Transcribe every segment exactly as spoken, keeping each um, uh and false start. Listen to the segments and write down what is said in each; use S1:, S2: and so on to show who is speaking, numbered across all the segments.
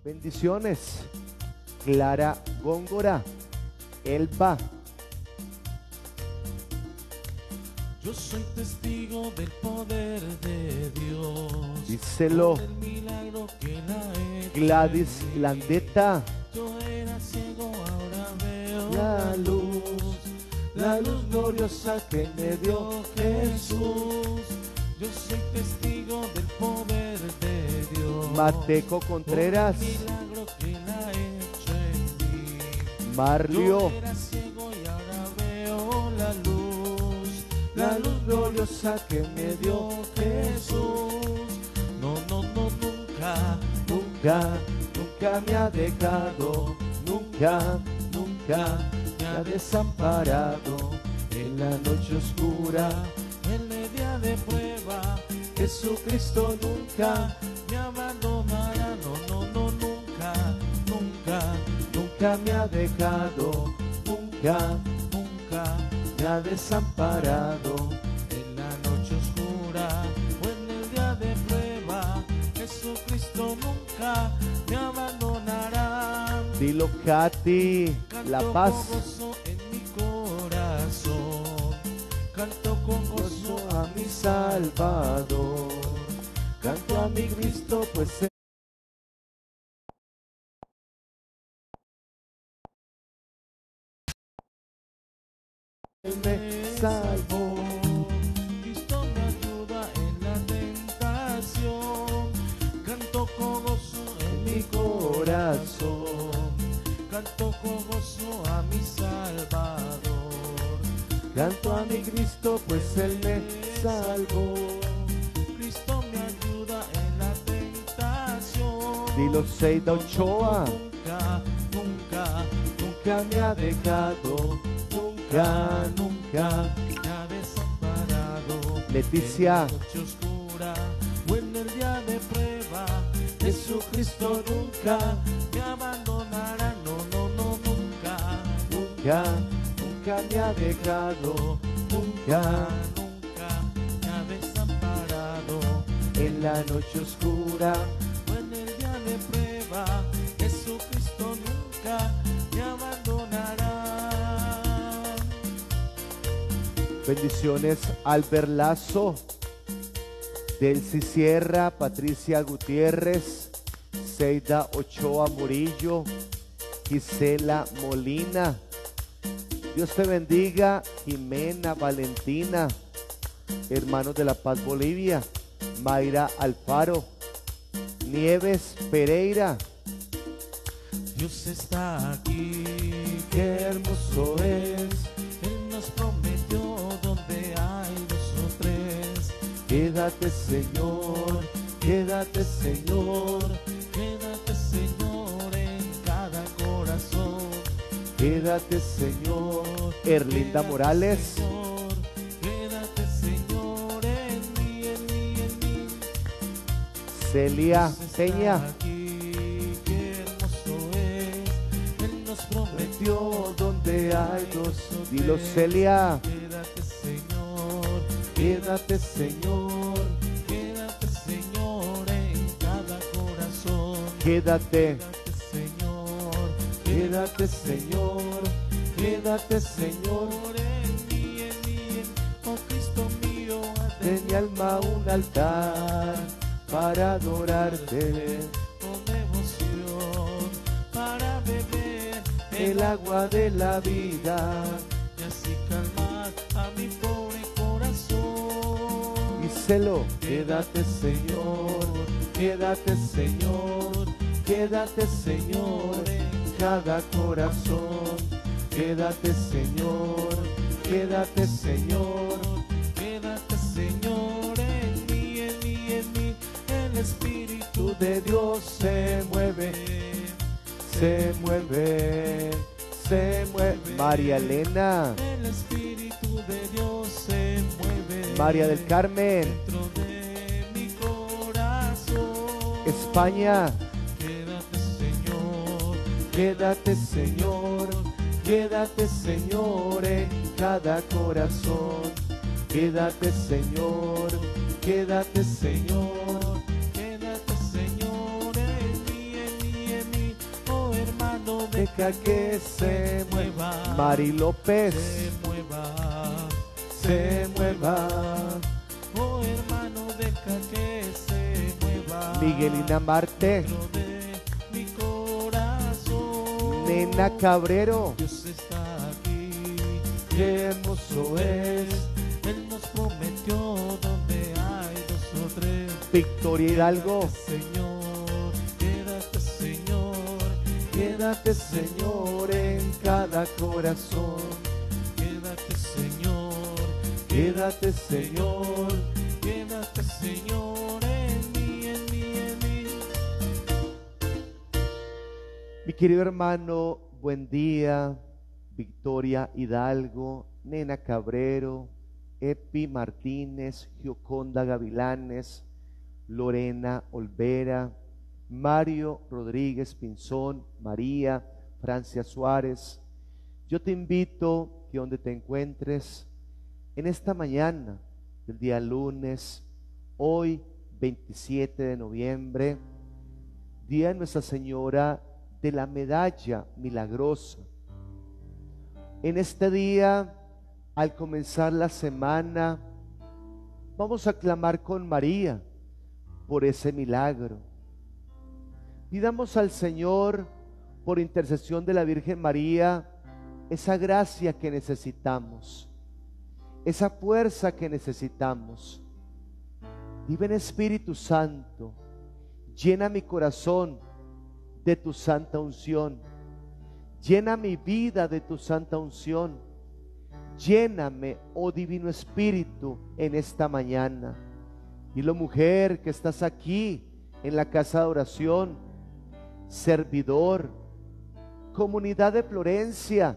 S1: Bendiciones. Clara Góngora, Elba.
S2: Yo soy testigo del poder de Dios.
S1: Díselo.
S2: Por el milagro que la ha hecho.
S1: Gladys Landeta.
S2: Yo era ciego, ahora veo
S1: La luz, la luz gloriosa que me dio Jesús.
S2: Yo soy testigo del poder de Dios.
S1: Mateco Contreras.
S2: Por el milagro que la ha hecho en mí.
S1: Marlio.
S2: Yo era ciego y ahora veo la luz.
S1: La luz gloriosa que me dio Jesús.
S2: No, no, no, nunca,
S1: Nunca, nunca me ha dejado. Nunca, nunca me ha desamparado. En la noche oscura,
S2: en el día de prueba,
S1: Jesucristo nunca,
S2: me abandonará. No, no, no, nunca, nunca,
S1: nunca me ha dejado. Nunca
S2: nunca.
S1: me ha desamparado.
S2: En la noche oscura o en el día de prueba, Jesucristo nunca me abandonará.
S1: Dilo, Katy, La
S2: Canto
S1: Paz.
S2: con gozo en mi corazón, canto con gozo
S1: Gozo a mi Salvador. Canto a mi Cristo, pues Él me salvó.
S2: Cristo me ayuda en la tentación, canto con gozo en mi corazón, canto con gozo a mi Salvador.
S1: Canto a mi Cristo, pues Él me salvó.
S2: Cristo me ayuda en la tentación.
S1: Dilo, Seida Ochoa.
S2: Nunca, nunca,
S1: Nunca me ha dejado. Nunca, nunca.
S2: me ha desamparado.
S1: Leticia.
S2: En la noche oscura o en el día de prueba, Jesucristo nunca me abandonará. No, no, no, nunca,
S1: Nunca, nunca me ha dejado. Nunca,
S2: nunca me ha desamparado.
S1: en la noche oscura.
S2: O en el día de prueba, Jesucristo nunca me abandonará.
S1: Bendiciones, Albert Lazo, Delcy Sierra, Patricia Gutiérrez, Seida Ochoa Murillo, Gisela Molina. Dios te bendiga, Jimena Valentina, hermanos de La Paz, Bolivia, Mayra Alfaro, Nieves Pereira.
S2: Dios está aquí,
S1: Qué hermoso es,
S2: Él nos prometió donde hay dos o tres.
S1: quédate Señor, quédate Señor,
S2: Quédate, Señor, en cada corazón.
S1: quédate Señor. Erlinda
S2: Quédate,
S1: Morales,
S2: Señor, quédate, Señor, en mí, en mí, en mí.
S1: Celia
S2: Dios está
S1: Peña,
S2: aquí, qué hermoso es. Él nos prometió
S1: Dios donde hay dos.
S2: o
S1: Dilo,
S2: tres.
S1: Celia,
S2: Quédate, Señor,
S1: quédate Señor,
S2: quédate, Señor, en cada corazón.
S1: quédate,
S2: Quédate, Señor,
S1: quédate Señor, quédate Señor.
S2: Señor, en mí, en mí, en oh Cristo mío,
S1: De mi alma un altar para adorarte,
S2: con devoción para beber
S1: el agua de la vida.
S2: y así calmar a mi pobre corazón.
S1: Díselo, quédate Señor, quédate Señor, quédate Señor en cada corazón. Quédate Señor, quédate Señor,
S2: Quédate, Señor, en mí, en mí, en mí, el Espíritu
S1: tú de Dios se mueve, se mueve, se mueve. María Elena,
S2: el Espíritu de Dios se mueve.
S1: María del Carmen,
S2: Dentro de mi corazón.
S1: España.
S2: Quédate, Señor,
S1: Quédate Señor, quédate Señor en cada corazón. Quédate Señor, quédate Señor,
S2: quédate, Señor, en mí, en mí, en
S1: deja que se mueva.
S2: mueva,
S1: Mari López,
S2: se mueva,
S1: se mueva.
S2: Oh hermano, deja que se mueva.
S1: Miguelina Marte,
S2: Dentro de mi corazón.
S1: Nena Cabrero,
S2: Dios está aquí,
S1: qué hermoso es.
S2: Él nos prometió donde hay dos o tres.
S1: Victoria Hidalgo,
S2: Señor, quédate Señor,
S1: quédate Señor en cada corazón.
S2: quédate Señor,
S1: Quédate Señor.
S2: quédate Señor en mí, en mí, en mí.
S1: Mi querido hermano, buen día. Victoria Hidalgo, Nena Cabrero, Epi Martínez, Gioconda Gavilanes, Lorena Olvera, Mario Rodríguez Pinzón, María Francia Suárez. Yo te invito que donde te encuentres en esta mañana del día lunes, hoy veintisiete de noviembre, día de Nuestra Señora de la Medalla Milagrosa. En este día, al comenzar la semana, vamos a clamar con María por ese milagro. Pidamos al Señor, por intercesión de la Virgen María, esa gracia que necesitamos, esa fuerza que necesitamos. Y ven Espíritu Santo, llena mi corazón de tu santa unción, llena mi vida de tu santa unción, lléname, oh Divino Espíritu, en esta mañana. Y la mujer que estás aquí en la casa de oración, servidor, comunidad de Florencia,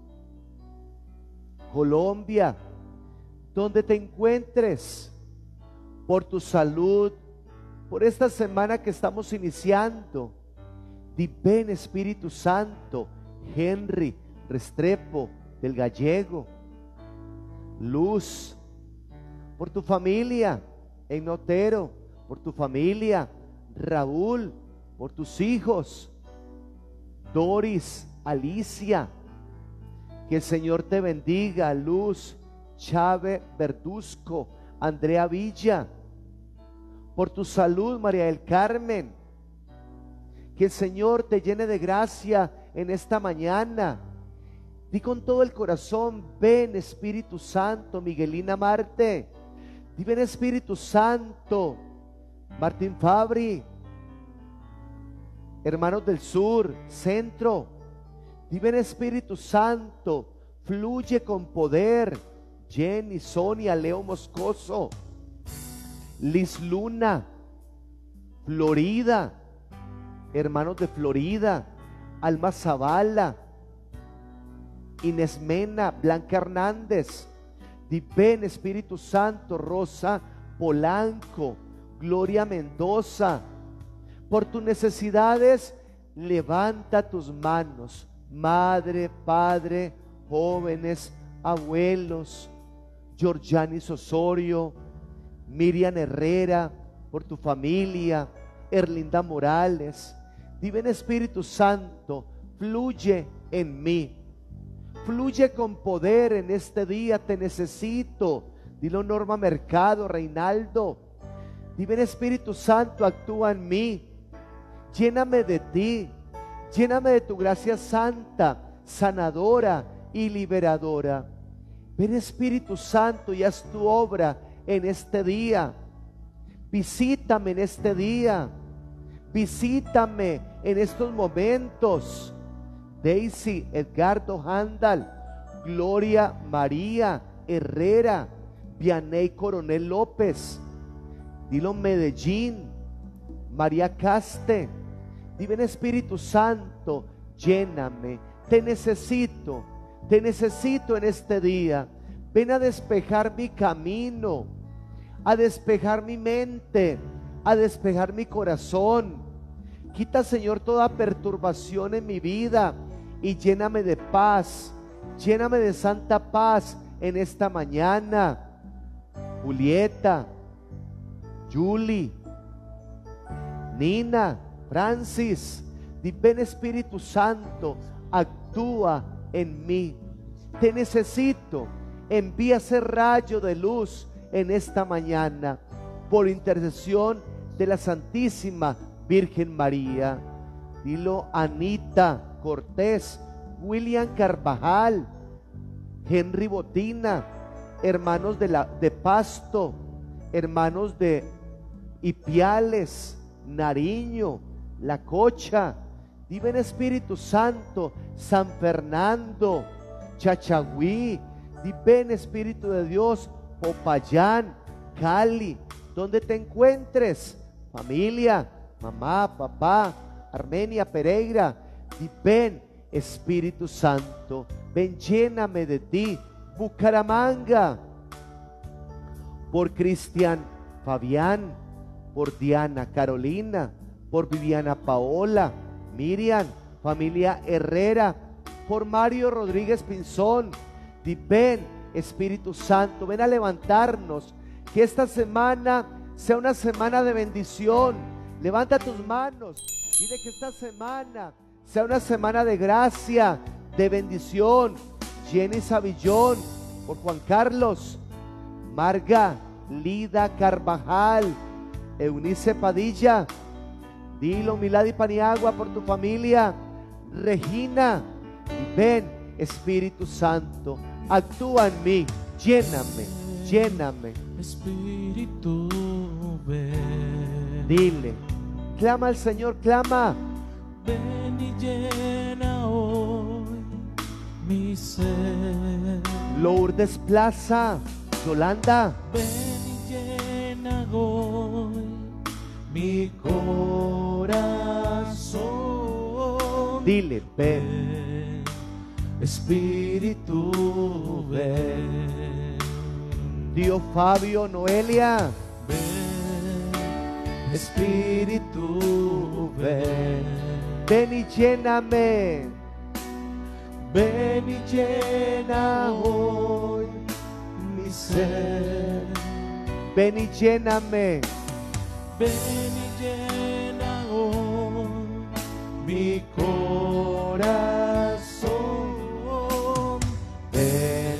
S1: Colombia, donde te encuentres, por tu salud, por esta semana que estamos iniciando, di ven Espíritu Santo. Henry Restrepo del Gallego, Luz, por tu familia en Notero, por tu familia, Raúl, por tus hijos, Doris, Alicia, que el Señor te bendiga. Luz, Chávez Verduzco, Andrea Villa, por tu salud, María del Carmen, que el Señor te llene de gracia en esta mañana. Di con todo el corazón, ven Espíritu Santo. Miguelina Marte, di ven Espíritu Santo. Martín Fabri, hermanos del sur, centro, di ven Espíritu Santo, fluye con poder. Jenny, Sonia, Leo Moscoso, Liz Luna, Florida, hermanos de Florida, Alma Zavala, Inés Mena, Blanca Hernández, di ven Espíritu Santo. Rosa Polanco, Gloria Mendoza, por tus necesidades levanta tus manos, madre, padre, jóvenes, abuelos. Georgianis Osorio, Miriam Herrera, por tu familia. Erlinda Morales, di ven Espíritu Santo, fluye en mí, fluye con poder en este día, te necesito. Dilo Norma Mercado, Reinaldo, di ven Espíritu Santo, actúa en mí, lléname de ti, lléname de tu gracia santa, sanadora y liberadora. Ven Espíritu Santo y haz tu obra en este día. Visítame en este día, visítame en estos momentos. Daisy Edgardo Handal, Gloria María Herrera, Vianey Coronel López, dilo Medellín, María Caste, di ven Espíritu Santo, lléname, te necesito, te necesito en este día. Ven a despejar mi camino, a despejar mi mente, a despejar mi corazón. Quita, Señor, toda perturbación en mi vida y lléname de paz, lléname de santa paz en esta mañana. Julieta, Julie, Nina, Francis, Di, ven Espíritu Santo, actúa en mí. Te necesito. Envía ese rayo de luz en esta mañana por intercesión de la Santísima Virgen María. Dilo Anita Cortés, William Carvajal, Henry Botina, hermanos de, la, de Pasto, hermanos de Ipiales, Nariño, La Cocha. Di, ven Espíritu Santo, San Fernando, Chachagüí. Di, ven Espíritu de Dios, Popayán, Cali, donde te encuentres, familia, mamá, papá, Armenia, Pereira. Di, ven Espíritu Santo, ven, lléname de ti. Bucaramanga, por Cristian Fabián, por Diana Carolina, por Viviana Paola, Miriam, familia Herrera, por Mario Rodríguez Pinzón. Di, ven Espíritu Santo, ven a levantarnos, que esta semana sea una semana de bendición. Levanta tus manos, dile que esta semana sea una semana de gracia, de bendición. Jenny Savillón, por Juan Carlos, Marga, Lida Carvajal, Eunice Padilla. Dilo Milady Paniagua, por tu familia, Regina. Y ven Espíritu Santo, actúa en mí, lléname, lléname.
S2: Espíritu, ven.
S1: Dile, clama al Señor, clama.
S2: Ven y llena hoy mi ser.
S1: Lourdes Plaza, Yolanda.
S2: Ven y llena hoy mi corazón.
S1: Dile, ven.
S2: Ven, Espíritu, ven.
S1: Dio Fabio, Noelia.
S2: Ven, Espíritu, ven.
S1: Ven y lléname.
S2: Ven y llena hoy mi ser.
S1: Ven y lléname.
S2: Ven y llena hoy mi corazón. Ven,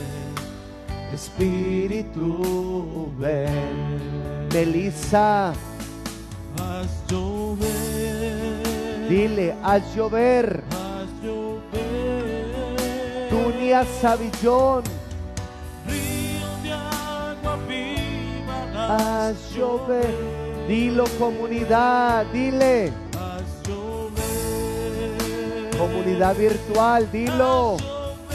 S2: Espíritu, ven.
S1: Melissa,
S2: Haz llover.
S1: dile, haz llover.
S2: Haz llover.
S1: Dunia Savillón,
S2: Río de agua viva.
S1: haz llover. Dilo comunidad, dile.
S2: Haz llover.
S1: Comunidad virtual, dilo.
S2: Haz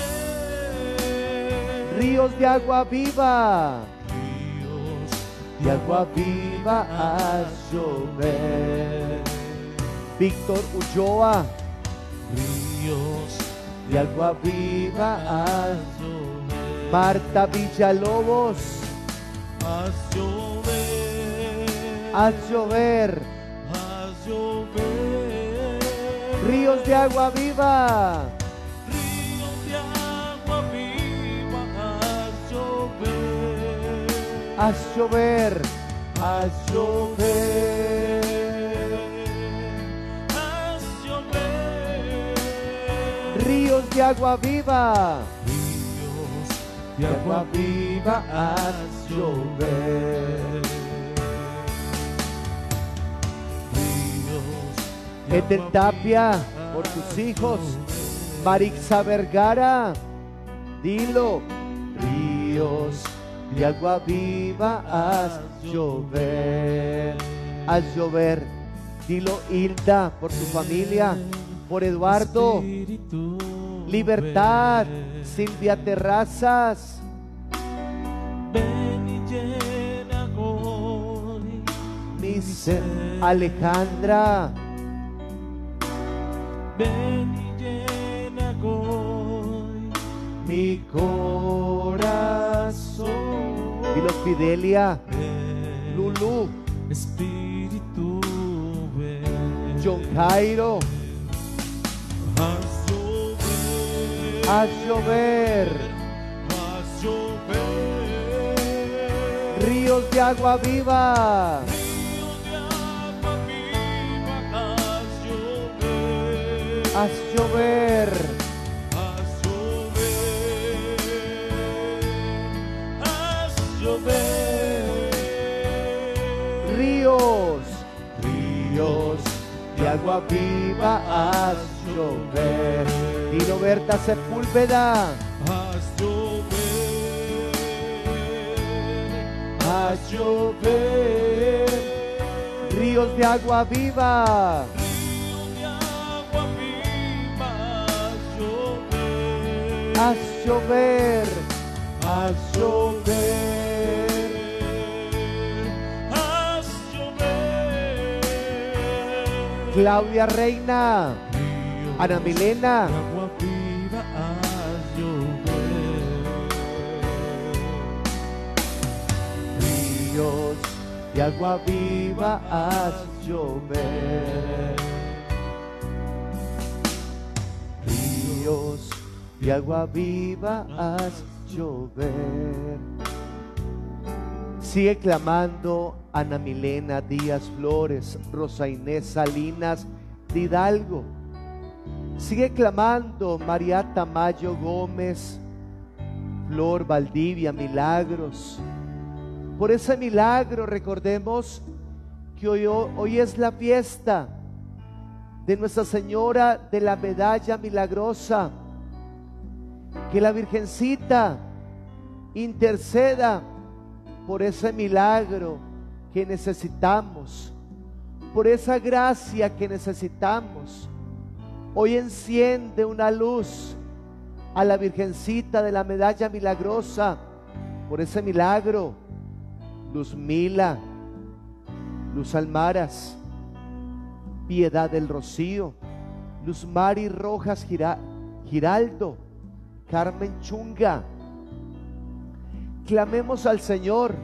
S2: llover.
S1: Ríos de agua viva.
S2: Ríos
S1: De agua viva, haz llover. Víctor Ulloa,
S2: ríos
S1: de agua viva, haz
S2: llover.
S1: Marta Villalobos,
S2: Haz llover.
S1: haz llover.
S2: Haz llover.
S1: Ríos de agua viva.
S2: Ríos de agua viva. Haz llover.
S1: Haz llover, haz llover.
S2: Haz llover.
S1: Ríos de agua viva.
S2: Ríos
S1: De agua viva, haz llover.
S2: Ríos de
S1: Eten
S2: agua
S1: Tapia,
S2: viva,
S1: por tus
S2: haz
S1: hijos.
S2: llover.
S1: Marixa Vergara, dilo. Ríos de agua viva, haz llover. Haz llover. Dilo Hilda, por tu familia, por Eduardo.
S2: Espíritu,
S1: Libertad,
S2: ven.
S1: Silvia Terrazas,
S2: Ven y llena hoy
S1: mi ser. Alejandra,
S2: Ven y llena hoy
S1: mi corazón. Dilo Fidelia,
S2: ven.
S1: Lulu,
S2: Espíritu, ven.
S1: John Jairo,
S2: Haz llover.
S1: haz llover.
S2: Haz llover.
S1: Ríos de agua viva.
S2: Río de agua viva. Haz llover.
S1: haz llover,
S2: haz llover, haz llover,
S1: ríos,
S2: ríos
S1: de agua viva, haz llover. Dilo, Berta Sepúlveda,
S2: haz llover,
S1: haz llover, ríos de agua viva,
S2: ríos de agua viva, haz llover,
S1: haz llover, haz llover.
S2: haz llover,
S1: Claudia Reina,
S2: ríos
S1: Ana Milena,
S2: de agua viva, haz llover,
S1: ríos de agua viva, haz llover. Ríos de agua viva, haz llover. Sigue clamando Ana Milena Díaz Flores, Rosa Inés Salinas de Hidalgo. Sigue clamando María Tamayo Gómez, Flor Valdivia Milagros. Por ese milagro recordemos que hoy, hoy es la fiesta de Nuestra Señora de la Medalla Milagrosa. Que la Virgencita interceda por ese milagro que necesitamos, por esa gracia que necesitamos. Hoy enciende una luz a la Virgencita de la Medalla Milagrosa por ese milagro. Luz Mila, Luz Almaras, Piedad del Rocío, Luz Mari Rojas Gira, Giraldo, Carmen Chunga. Clamemos al Señor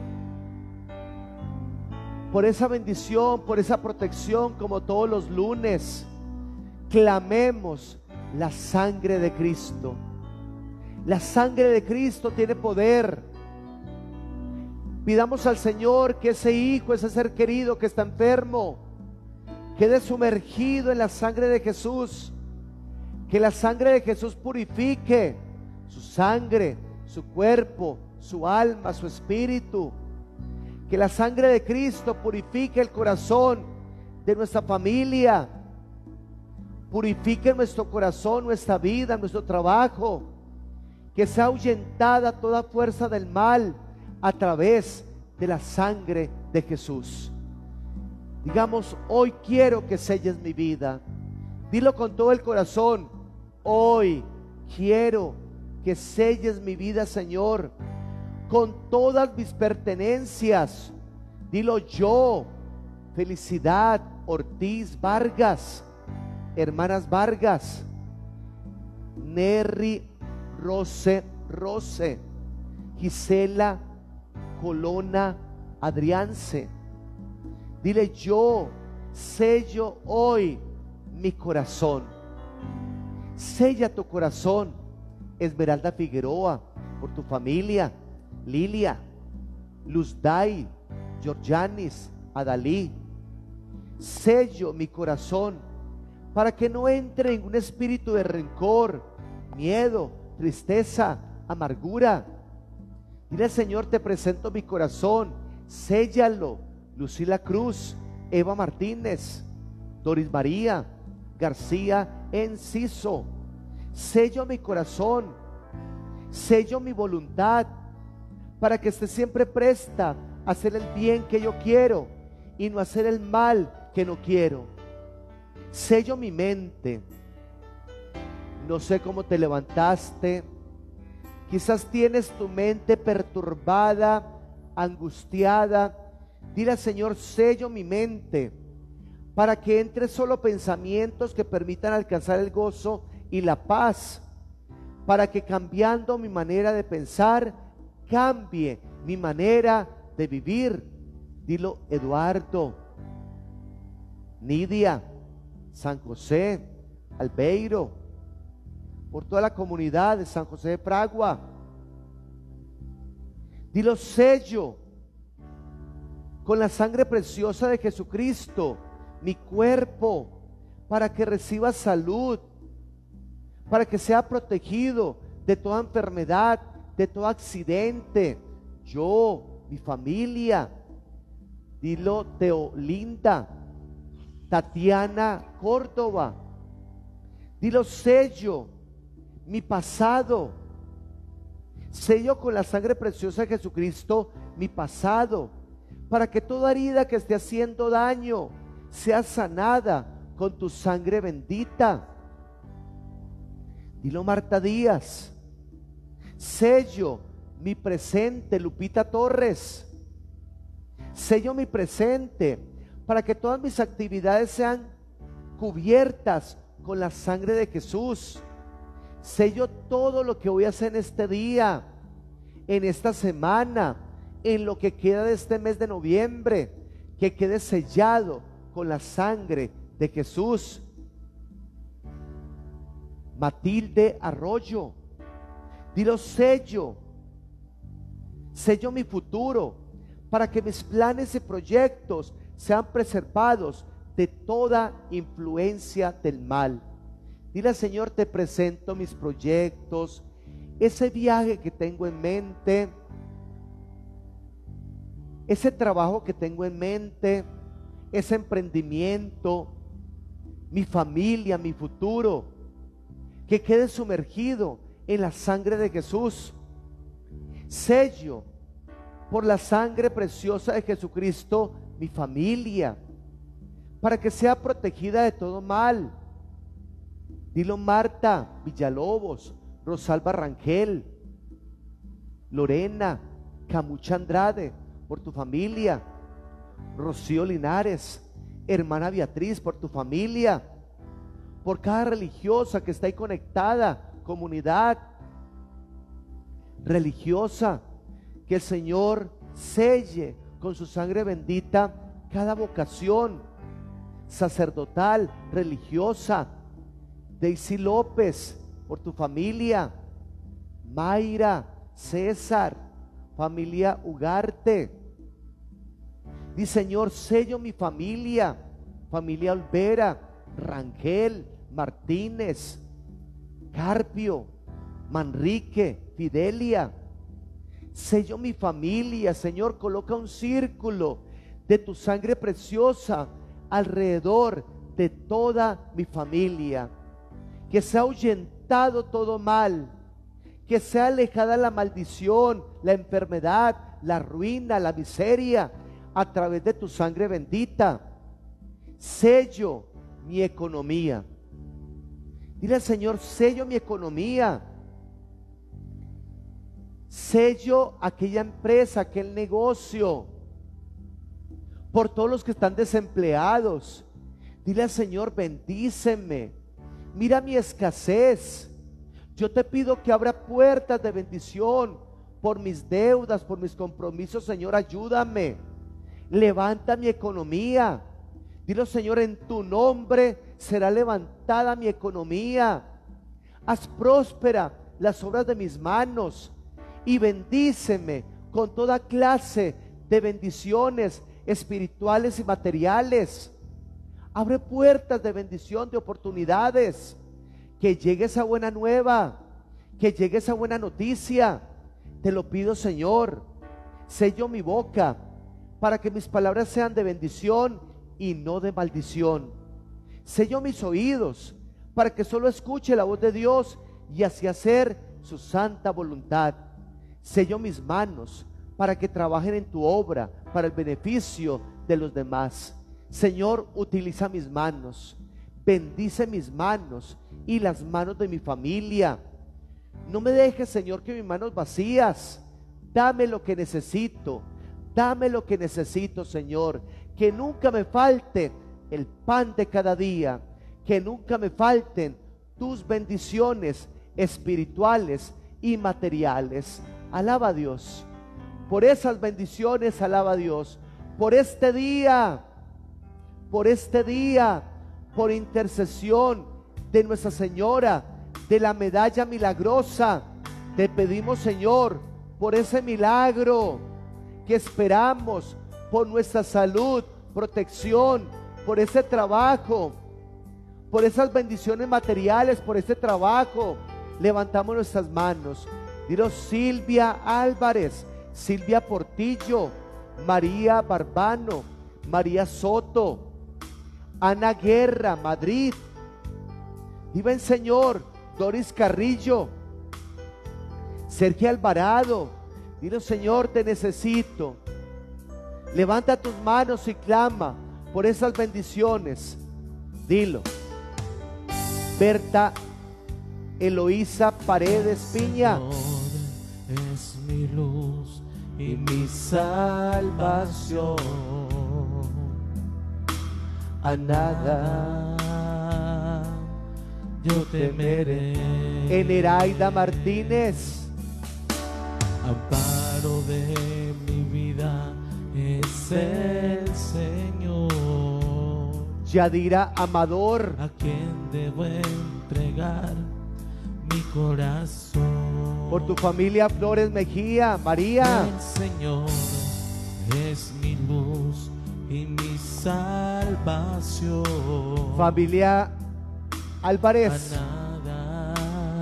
S1: por esa bendición, por esa protección, como todos los lunes. Clamemos la sangre de Cristo. La sangre de Cristo tiene poder. Pidamos al Señor que ese hijo, ese ser querido que está enfermo, quede sumergido en la sangre de Jesús. Que la sangre de Jesús purifique su sangre, su cuerpo, su alma, su espíritu. Que la sangre de Cristo purifique el corazón de nuestra familia. Purifique nuestro corazón, nuestra vida, nuestro trabajo. Que sea ahuyentada toda fuerza del mal a través de la sangre de Jesús. Digamos, hoy quiero que selles mi vida. Dilo con todo el corazón. Hoy quiero que selles mi vida, Señor, con todas mis pertenencias. Dilo yo, Felicidad Ortiz Vargas, hermanas Vargas, Nerry Rose Rose, Gisela Colona Adriance. Dile, yo sello hoy mi corazón. Sella tu corazón. Esmeralda Figueroa, por tu familia. Lilia, Luzday, Georgianis, Adalí. Sello mi corazón para que no entre en un espíritu de rencor, miedo, tristeza, amargura. Dile, Señor, te presento mi corazón, séllalo. Lucila Cruz, Eva Martínez, Doris María García Enciso. Sello mi corazón, sello mi voluntad, para que esté siempre presta a hacer el bien que yo quiero y no hacer el mal que no quiero. Sello mi mente. No sé cómo te levantaste. Quizás tienes tu mente perturbada, angustiada. Dile al Señor, sello mi mente, para que entre solo pensamientos que permitan alcanzar el gozo y la paz, para que cambiando mi manera de pensar, cambie mi manera de vivir. Dilo, Eduardo, Nidia, San José, Albeiro, por toda la comunidad de San José de Fragua. Dilo, sello con la sangre preciosa de Jesucristo mi cuerpo, para que reciba salud, para que sea protegido de toda enfermedad, de todo accidente. Yo, mi familia, dilo Teolinda, Tatiana Córdoba, dilo sello, mi pasado, sello con la sangre preciosa de Jesucristo, mi pasado, para que toda herida que esté haciendo daño sea sanada con tu sangre bendita. Dilo Marta Díaz, sello mi presente, Lupita Torres, sello mi presente, para que todas mis actividades sean cubiertas con la sangre de Jesús. Sello todo lo que voy a hacer en este día, en esta semana, en lo que queda de este mes de noviembre, que quede sellado con la sangre de Jesús. Matilde Arroyo, dilo sello, sello mi futuro, para que mis planes y proyectos sean preservados de toda influencia del mal. Dile, Señor, te presento mis proyectos, ese viaje que tengo en mente, ese trabajo que tengo en mente, ese emprendimiento, mi familia, mi futuro, que quede sumergido en la sangre de Jesús. Sello por la sangre preciosa de Jesucristo mi familia, para que sea protegida de todo mal. Dilo Marta Villalobos, Rosalba Rangel, Lorena Camucha Andrade, por tu familia. Rocío Linares, hermana Beatriz, por tu familia. Por cada religiosa que está ahí conectada, comunidad religiosa, que el Señor selle con su sangre bendita cada vocación sacerdotal, religiosa. Daisy López, por tu familia. Mayra, César, familia Ugarte. Di, Señor, sello mi familia, familia Olvera, Rangel, Martínez, Carpio, Manrique, Fidelia. Sello mi familia, Señor, coloca un círculo de tu sangre preciosa alrededor de toda mi familia. Que sea ahuyentado todo mal, que sea alejada la maldición, la enfermedad, la ruina, la miseria, a través de tu sangre bendita. Sello mi economía. Dile al Señor, sello mi economía. Sello aquella empresa, aquel negocio, por todos los que están desempleados. Dile al Señor, bendíceme. Mira mi escasez. Yo te pido que abra puertas de bendición por mis deudas, por mis compromisos. Señor, ayúdame. Levanta mi economía. Dilo, Señor, en tu nombre será levantada mi economía. Haz próspera las obras de mis manos y bendíceme con toda clase de bendiciones espirituales y materiales. Abre puertas de bendición, de oportunidades. Que llegue esa buena nueva, que llegue esa buena noticia. Te lo pido, Señor. Sello mi boca para que mis palabras sean de bendición y no de maldición. Sello mis oídos para que solo escuche la voz de Dios y así hacer su santa voluntad. Sello mis manos para que trabajen en tu obra para el beneficio de los demás. Señor, utiliza mis manos, bendice mis manos y las manos de mi familia. No me dejes, Señor, que mis manos vacías. Dame lo que necesito, dame lo que necesito, Señor. Que nunca me falte el pan de cada día, que nunca me falten tus bendiciones espirituales y materiales. Alaba a Dios por esas bendiciones, alaba a Dios por este día. Por este día, por intercesión de Nuestra Señora, de la medalla milagrosa, te pedimos, Señor, por ese milagro que esperamos, por nuestra salud, protección, por ese trabajo, por esas bendiciones materiales, por este trabajo. Levantamos nuestras manos. Dilo: Silvia Álvarez, Silvia Portillo, María Barbano, María Soto, Ana Guerra, Madrid. Viva el Señor. Doris Carrillo, Sergio Alvarado. Dilo: Señor, te necesito. Levanta tus manos y clama por esas bendiciones. Dilo. Berta Eloísa Paredes Piña.
S2: Es mi luz y mi salvación. A nada yo temeré.
S1: Eneraida Martínez.
S2: Amparo de mi vida es el Señor.
S1: Yadira Amador.
S2: A quien debo entregar mi corazón.
S1: Por tu familia Flores Mejía, María.
S2: El Señor es mi luz y mi salvación.
S1: Familia Álvarez.
S2: A nada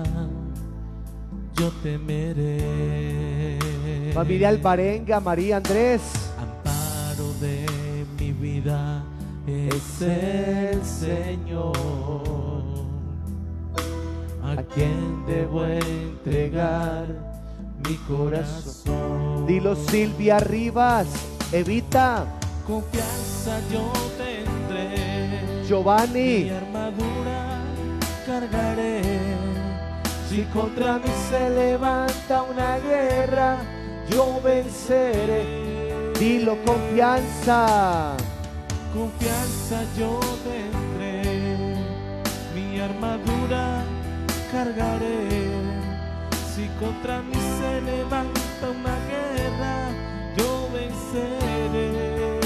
S2: yo temeré.
S1: Familia Alvarenga, María Andrés.
S2: Amparo de mi vida es el Señor. A quien debo entregar mi corazón.
S1: Dilo: Silvia Rivas, Evita.
S2: Confianza yo tendré.
S1: Giovanni.
S2: Mi armadura cargaré. Si contra mí se levanta una guerra, yo venceré.
S1: Dilo: confianza.
S2: Confianza yo tendré. Mi armadura cargaré. Si contra mí se levanta una guerra, yo venceré.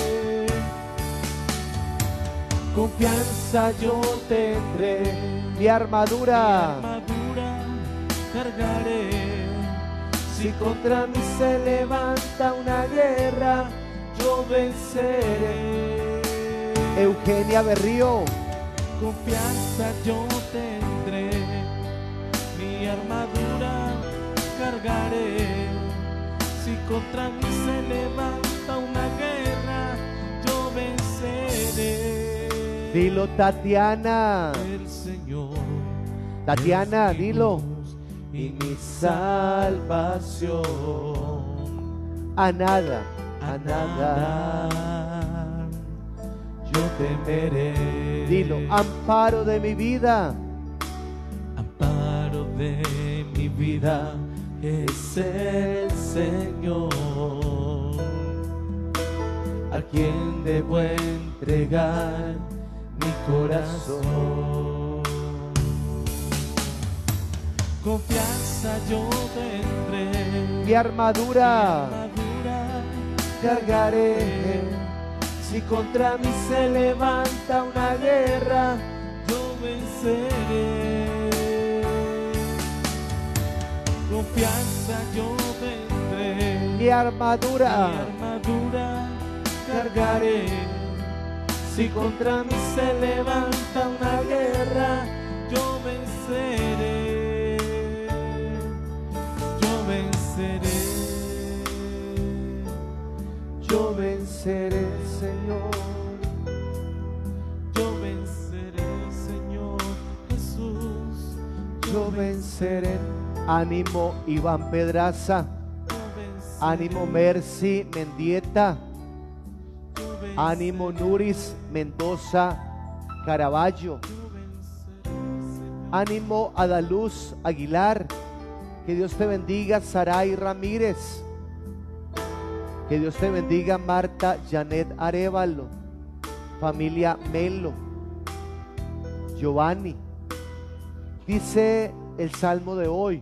S2: Confianza yo tendré.
S1: Mi armadura.
S2: Mi armadura cargaré. Si contra mí se levanta una guerra, yo venceré.
S1: Eugenia Berrío.
S2: Confianza yo tendré. Mi armadura cargaré. Si contra mí se levanta una guerra, yo venceré.
S1: Dilo: Tatiana.
S2: El Señor.
S1: Tatiana,
S2: es mi
S1: dilo.
S2: luz y mi salvación.
S1: A nada,
S2: A nada yo temeré.
S1: Dilo: amparo de mi vida.
S2: Amparo de mi vida es el Señor. A quien debo entregar mi corazón. Confianza yo tendré.
S1: Mi armadura.
S2: Mi armadura cargaré. Si contra mí se levanta una guerra, yo venceré. Confianza yo tendré.
S1: Mi armadura.
S2: Mi armadura cargaré. Si contra mí se levanta una guerra, yo venceré. Yo venceré.
S1: Yo venceré, Señor.
S2: Yo venceré, Señor Jesús.
S1: Yo venceré. Ánimo Iván Pedraza.
S2: Yo venceré.
S1: Ánimo Mercy Mendieta.
S2: Yo venceré.
S1: Ánimo Nuris Mendoza Caraballo.
S2: Yo venceré, Señor.
S1: Ánimo Adaluz Aguilar. Que Dios te bendiga, Saray Ramírez. Que Dios te bendiga, Marta Janet Arevalo. Familia Melo. Giovanni. Dice el salmo de hoy: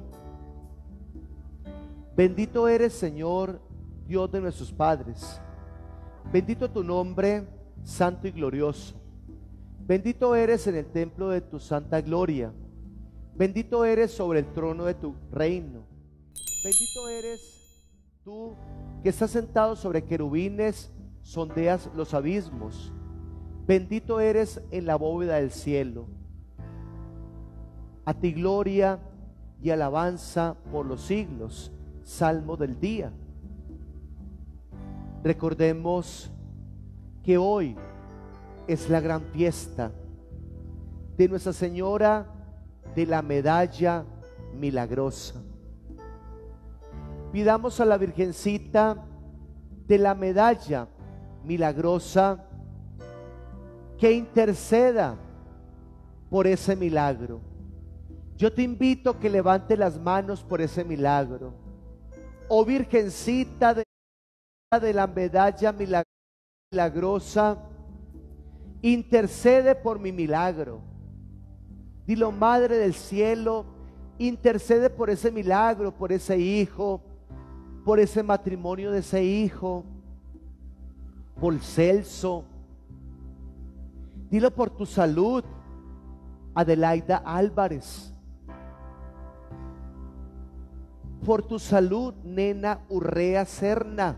S1: bendito eres, Señor, Dios de nuestros padres. Bendito tu nombre, santo y glorioso. Bendito eres en el templo de tu santa gloria. Bendito eres sobre el trono de tu reino. Bendito eres tú que estás sentado sobre querubines, sondeas los abismos. Bendito eres en la bóveda del cielo. A ti gloria y alabanza por los siglos. Salmo del día. Recordemos que hoy es la gran fiesta de Nuestra Señora de la Medalla Milagrosa. Pidamos a la Virgencita de la Medalla Milagrosa que interceda por ese milagro. Yo te invito a que levante las manos por ese milagro. Oh Virgencita de, de la Medalla Milagrosa, intercede por mi milagro. Dilo, Madre del Cielo, intercede por ese milagro, por ese hijo, por ese matrimonio de ese hijo, por Celso. Dilo por tu salud, Adelaida Álvarez. Por tu salud, Nena Urrea Serna.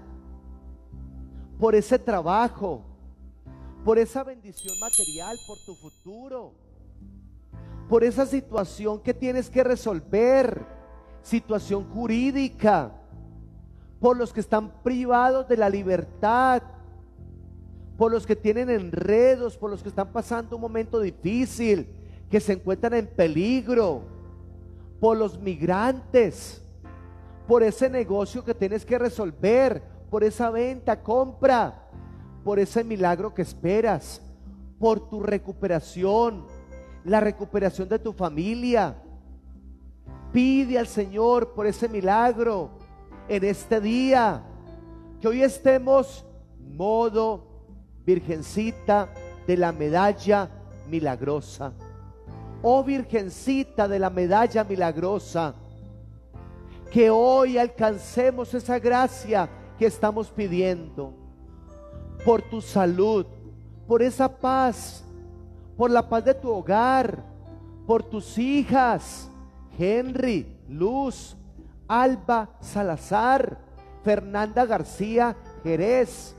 S1: Por ese trabajo, por esa bendición material, por tu futuro, por esa situación que tienes que resolver, situación jurídica, por los que están privados de la libertad, por los que tienen enredos, por los que están pasando un momento difícil, que se encuentran en peligro, por los migrantes, por ese negocio que tienes que resolver, por esa venta, compra, por ese milagro que esperas, por tu recuperación, la recuperación de tu familia. Pide al Señor por ese milagro en este día, que hoy estemos modo Virgencita de la Medalla Milagrosa. Oh Virgencita de la Medalla Milagrosa, que hoy alcancemos esa gracia que estamos pidiendo, por tu salud, por esa paz, por la paz de tu hogar, por tus hijas, Henry, Luz, Alba Salazar, Fernanda García Jerez,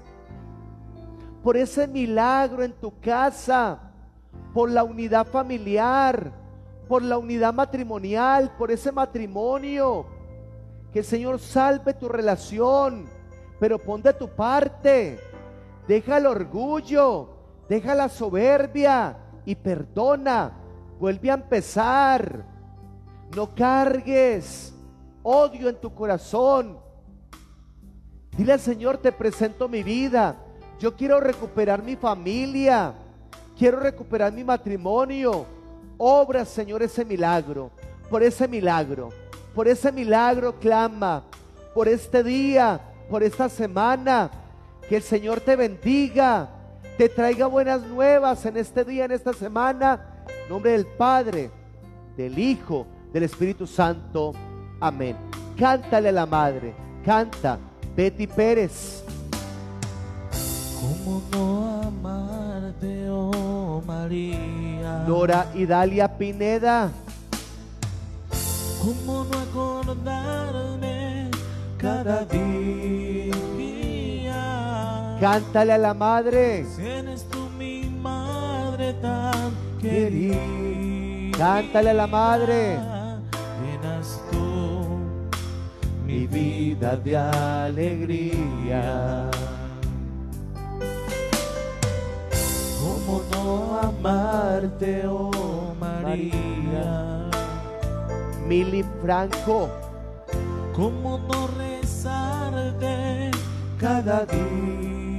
S1: por ese milagro en tu casa, por la unidad familiar, por la unidad matrimonial, por ese matrimonio. Que el Señor salve tu relación, pero pon de tu parte. Deja el orgullo, deja la soberbia y perdona. Vuelve a empezar. No cargues odio en tu corazón. Dile al Señor, te presento mi vida. Yo quiero recuperar mi familia. Quiero recuperar mi matrimonio. Obra, Señor, ese milagro. Por ese milagro. Por ese milagro clama. Por este día. Por esta semana. Que el Señor te bendiga. Te traiga buenas nuevas en este día, en esta semana. En nombre del Padre, del Hijo, del Espíritu Santo. Amén. Cántale a la Madre. Canta, Betty Pérez.
S2: ¿Cómo no amarte, oh María?
S1: Nora Idalia Pineda.
S2: ¿Cómo no acordarme cada día?
S1: Cántale a la Madre.
S2: Tienes tú mi madre tan querida.
S1: Cántale a la Madre.
S2: Llenas tú mi vida de alegría. ¿Cómo no amarte, oh María?
S1: Mili Franco.
S2: ¿Cómo no rezarte cada día?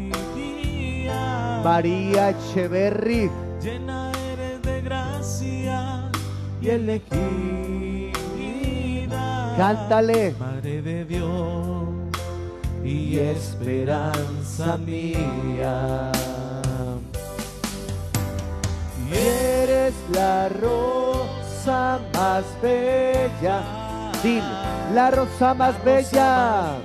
S1: María Echeverry.
S2: Llena eres de gracia y elegida.
S1: Cántale.
S2: Madre de Dios y esperanza mía.
S1: Y eres la rosa más bella. Dile, la rosa más bella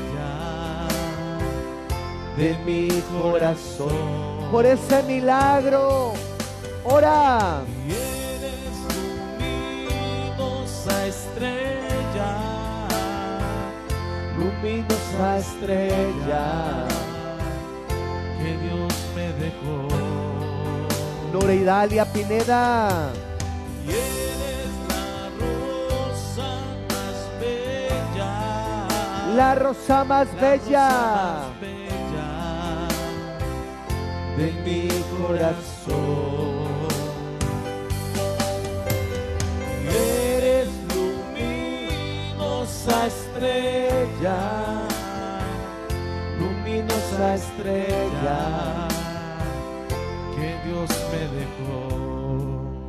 S2: de mi corazón.
S1: Por ese milagro, ora.
S2: Y eres luminosa estrella,
S1: luminosa estrella
S2: que Dios me dejó.
S1: Nora Idalia Pineda.
S2: Y eres la
S1: la rosa más
S2: la
S1: bella
S2: rosa más bella de mi corazón. Eres luminosa estrella, luminosa estrella que Dios me dejó.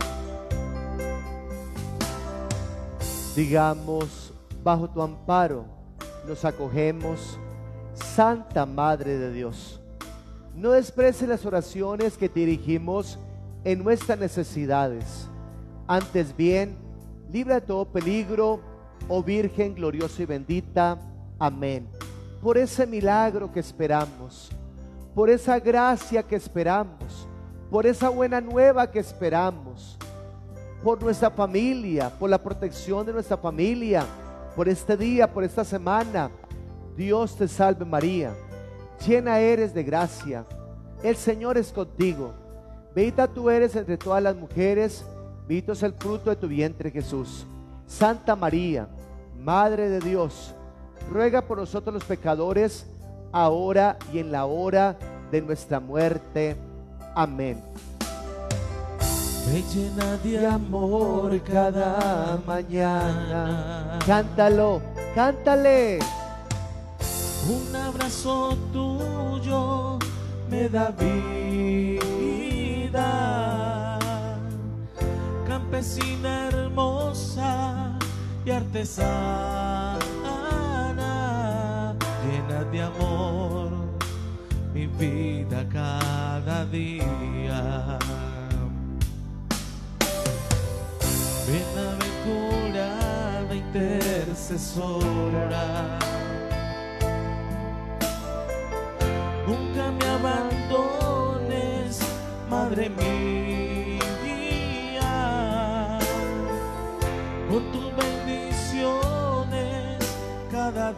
S1: Digamos, bajo tu amparo nos acogemos, Santa Madre de Dios. No desprecies las oraciones que te dirigimos en nuestras necesidades. Antes bien, libra de todo peligro, oh Virgen gloriosa y bendita. Amén. Por ese milagro que esperamos, por esa gracia que esperamos, por esa buena nueva que esperamos, por nuestra familia, por la protección de nuestra familia, por este día, por esta semana. Dios te salve María, llena eres de gracia, el Señor es contigo. Bendita tú eres entre todas las mujeres, bendito es el fruto de tu vientre Jesús. Santa María, Madre de Dios, ruega por nosotros los pecadores, ahora y en la hora de nuestra muerte. Amén.
S2: Me llena de
S1: De amor cada mañana. Cántalo, cántale.
S2: Un abrazo tuyo me da vida. Campesina hermosa y artesana, llena de amor mi vida cada día. Bienaventurada intercesora, nunca me abandones, Madre mía, con tus bendiciones cada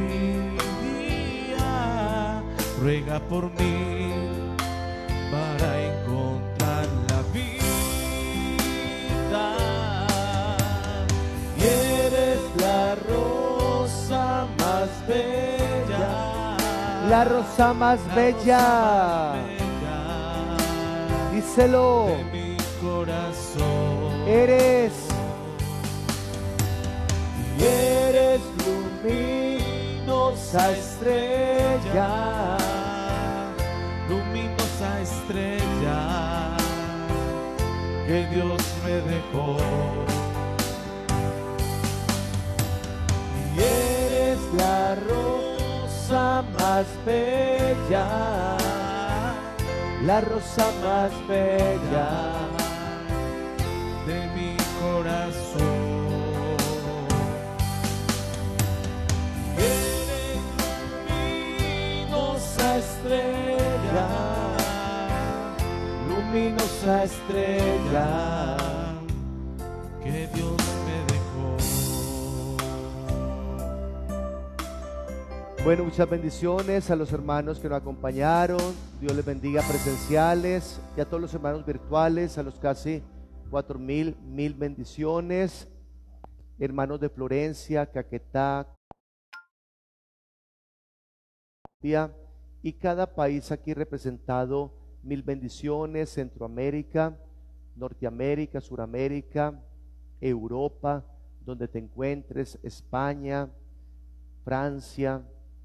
S2: día, ruega por mí para encontrar la vida. Y eres la rosa más bella,
S1: La rosa más bella. Díselo.
S2: de mi corazón.
S1: Eres,
S2: Y eres
S1: luminosa estrella,
S2: luminosa estrella que Dios me dejó. Y eres
S1: la rosa más bella, la rosa más bella.
S2: de mi corazón. Eres luminosa estrella,
S1: Luminosa estrella.
S2: que Dios me dejó.
S1: Bueno, muchas bendiciones a los hermanos que nos acompañaron. Dios les bendiga presenciales y a todos los hermanos virtuales, a los casi cuatro mil, mil bendiciones. Hermanos de Florencia, Caquetá y cada país aquí representado, mil bendiciones. Centroamérica, Norteamérica, Suramérica, Europa, donde te encuentres, España, Francia,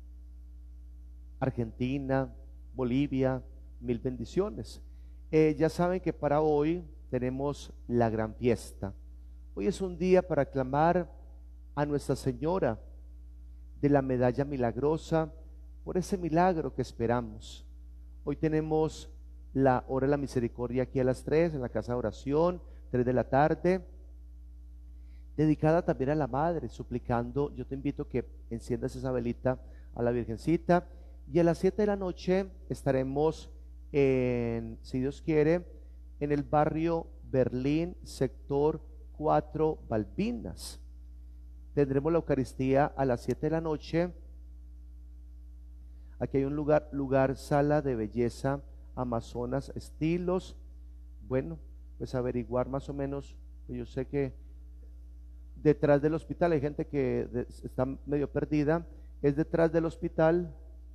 S1: Argentina, Bolivia, mil bendiciones. Eh, ya saben que para hoy tenemos la gran fiesta. Hoy es un día para clamar a Nuestra Señora de la Medalla Milagrosa por ese milagro que esperamos. Hoy tenemos la hora de la misericordia aquí a las tres en la casa de oración, tres de la tarde, dedicada también a la Madre, suplicando. Yo te invito a que enciendas esa velita a la Virgencita. Y a las siete de la noche estaremos, en, si Dios quiere, en el barrio Berlín, sector cuatro, Balbinas. Tendremos la Eucaristía a las siete de la noche. Aquí hay un lugar, lugar sala de belleza, Amazonas Estilos. Bueno, pues averiguar más o menos. Yo sé que detrás del hospital hay gente que de, está medio perdida. es detrás del hospital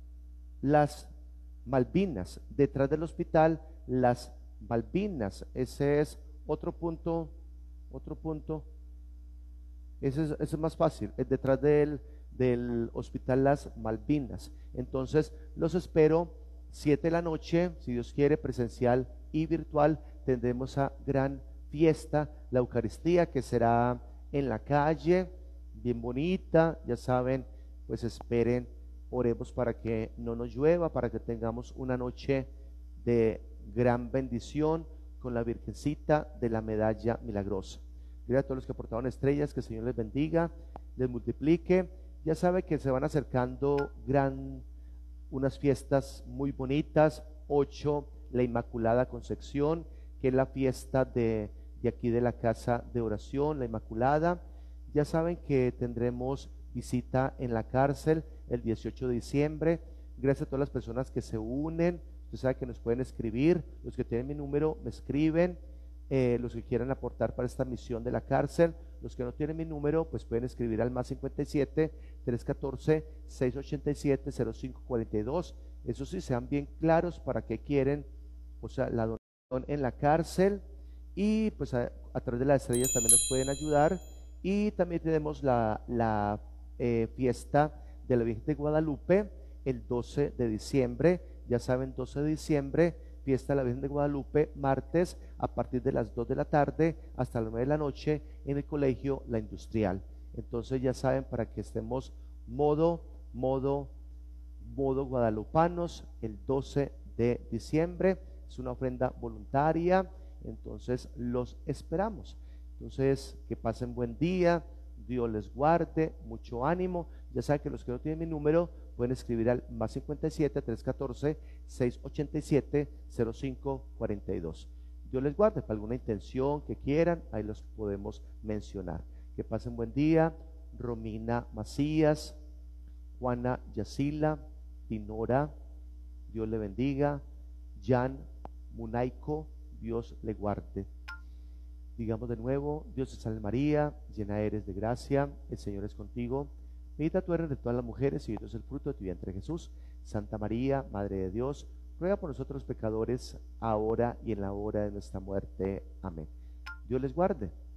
S1: Las Malvinas, detrás del hospital Las Malvinas. Ese es otro punto, otro punto. Ese es, ese es más fácil, es detrás del, del hospital Las Malvinas. Entonces los espero siete de la noche, si Dios quiere, presencial y virtual. Tendremos a gran fiesta, la Eucaristía, que será en la calle, bien bonita, ya saben, pues esperen, oremos para que no nos llueva, para que tengamos una noche de gran bendición con la Virgencita de la Medalla Milagrosa. Gracias a todos los que aportaron estrellas, que el Señor les bendiga, les multiplique. Ya sabe que se van acercando gran, unas fiestas muy bonitas. Ocho, la Inmaculada Concepción, que es la fiesta de, de aquí de la casa de oración, la Inmaculada. Ya saben que tendremos visita en la cárcel el dieciocho de diciembre. Gracias a todas las personas que se unen. Usted sabe que nos pueden escribir. Los que tienen mi número me escriben. Eh, los que quieran aportar para esta misión de la cárcel. Los que no tienen mi número, pues pueden escribir al más cincuenta y siete, trescientos catorce, seiscientos ochenta y siete, cero cinco cuarenta y dos. Eso sí, sean bien claros para qué quieren, o sea, la donación en la cárcel. Y pues a, a través de las estrellas también nos pueden ayudar. Y también tenemos la, la eh, fiesta de la Virgen de Guadalupe el doce de diciembre. Ya saben, doce de diciembre, fiesta de la Virgen de Guadalupe, martes, a partir de las dos de la tarde hasta las nueve de la noche en el colegio La Industrial. Entonces ya saben, para que estemos modo, modo, modo guadalupanos el doce de diciembre. Es una ofrenda voluntaria, entonces los esperamos. Entonces, que pasen buen día, Dios les guarde, mucho ánimo. Ya saben que los que no tienen mi número pueden escribir al más cincuenta y siete, trescientos catorce, seiscientos ochenta y siete, cero cinco cuarenta y dos. Dios les guarde, para alguna intención que quieran, ahí los podemos mencionar. Que pasen buen día. Romina Macías, Juana Yacila, Dinora, Dios le bendiga. Jan Munaico, Dios le guarde. Digamos de nuevo: Dios te salve María, llena eres de gracia, el Señor es contigo. Bendita tú eres de todas las mujeres y bendito es el fruto de tu vientre Jesús. Santa María, Madre de Dios, ruega por nosotros pecadores, ahora y en la hora de nuestra muerte. Amén. Dios les guarde.